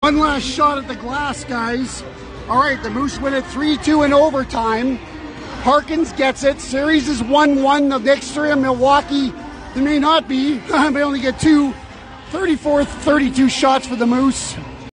One last shot at the glass, guys. All right, the Moose win it 3-2 in overtime. Harkins gets it. Series is 1-1. The next three in Milwaukee, they may not be. They only get 34-32 shots for the Moose.